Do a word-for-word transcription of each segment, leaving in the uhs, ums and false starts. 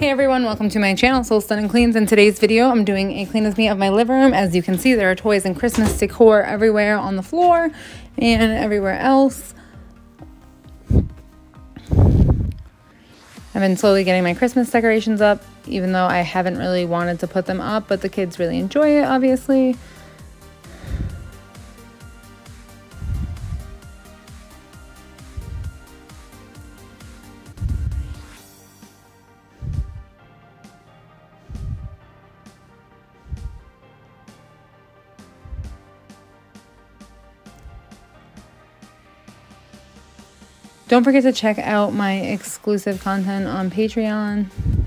Hey everyone, welcome to my channel, Soul Stunning Cleans. In today's video, I'm doing a clean with me of my living room. As you can see, there are toys and Christmas decor everywhere on the floor and everywhere else. I've been slowly getting my Christmas decorations up, even though I haven't really wanted to put them up, but the kids really enjoy it, obviously. Don't forget to check out my exclusive content on Patreon.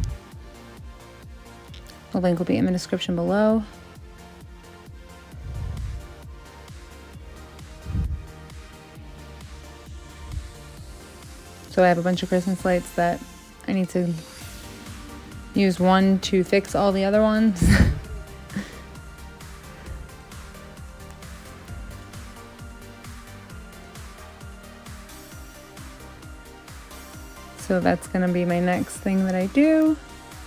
The link will be in the description below. So I have a bunch of Christmas lights that I need to use one to fix all the other ones. So that's going to be my next thing that I do.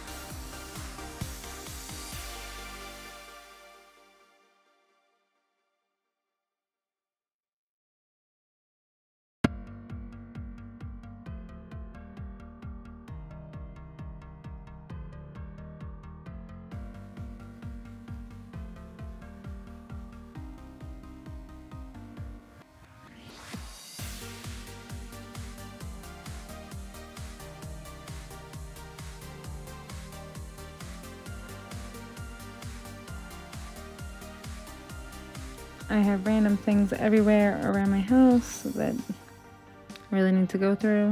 I have random things everywhere around my house that I really need to go through.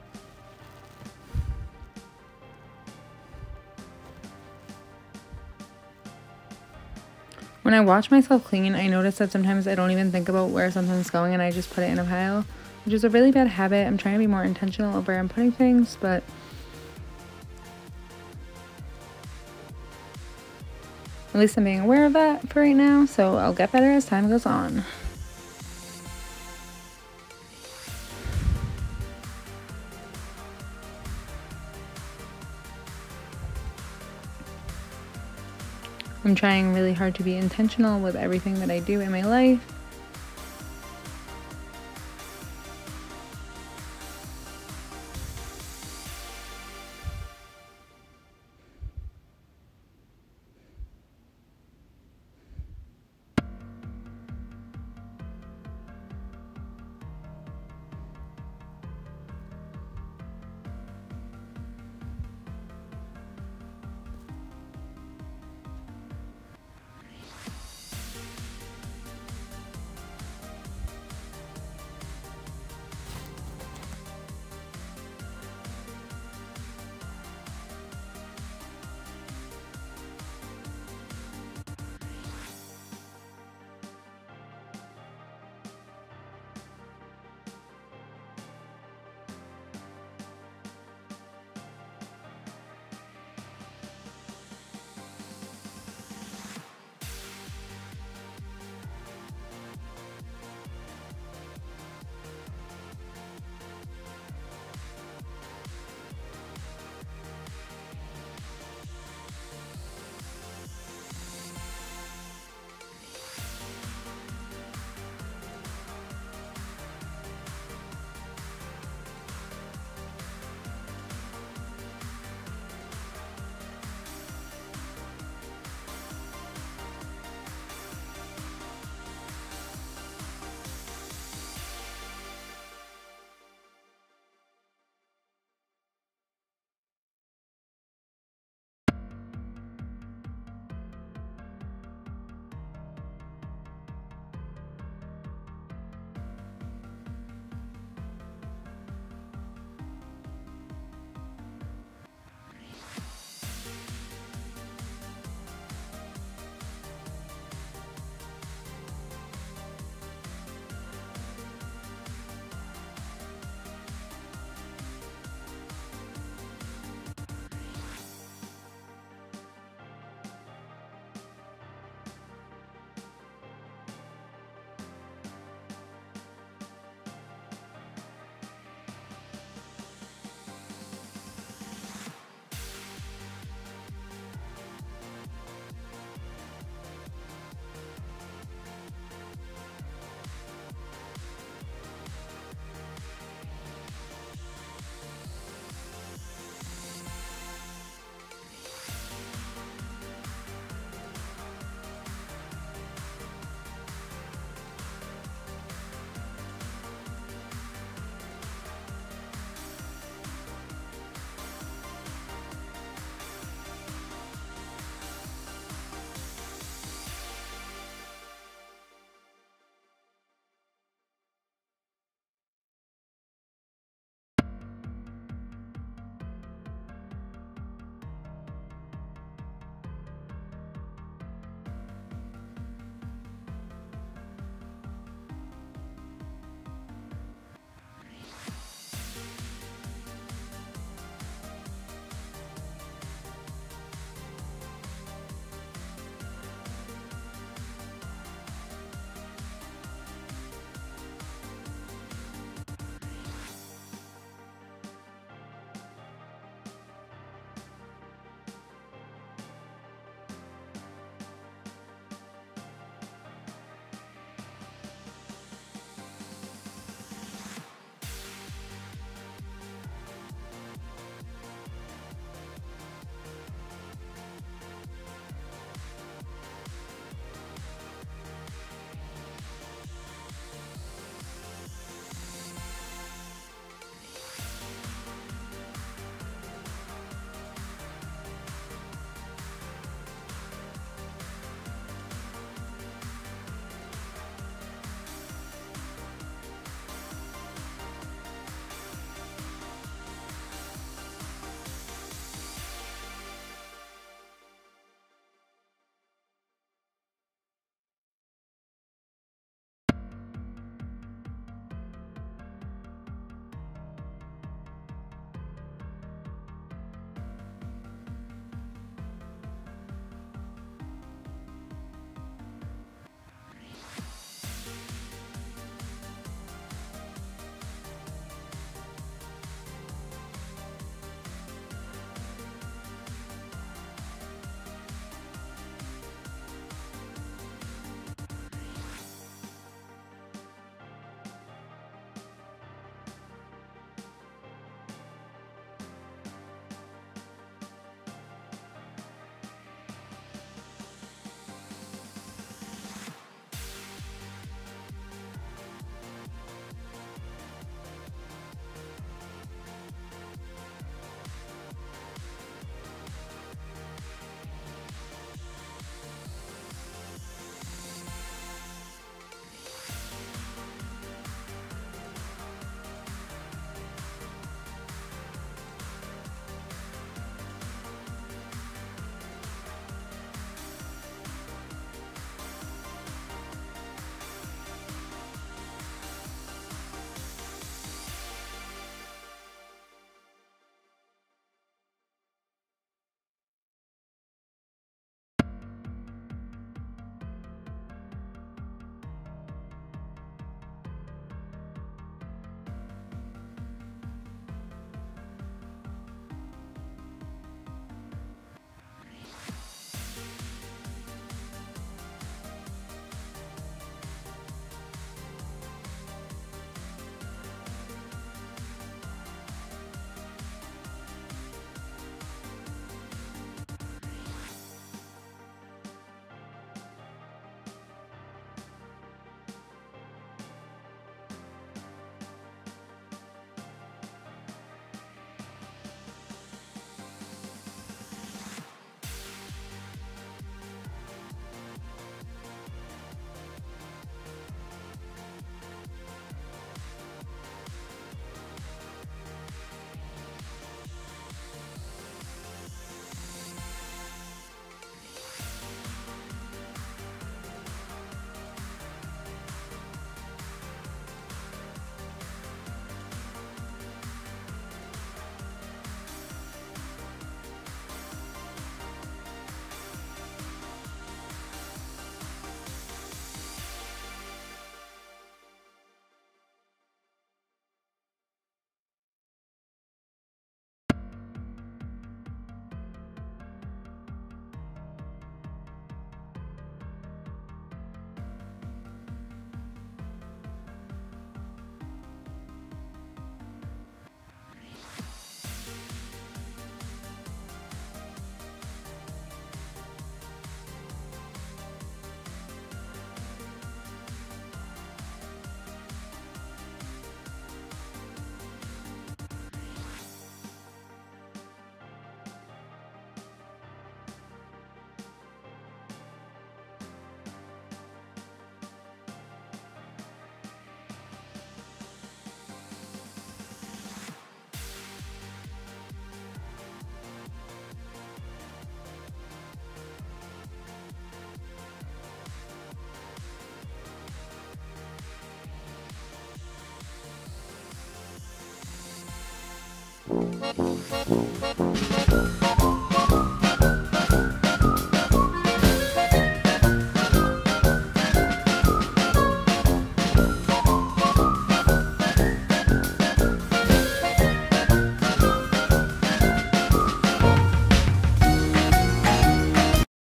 When I watch myself clean, I notice that sometimes I don't even think about where something's going and I just put it in a pile, which is a really bad habit. I'm trying to be more intentional of where I'm putting things, but at least I'm being aware of that for right now, so I'll get better as time goes on. I'm trying really hard to be intentional with everything that I do in my life.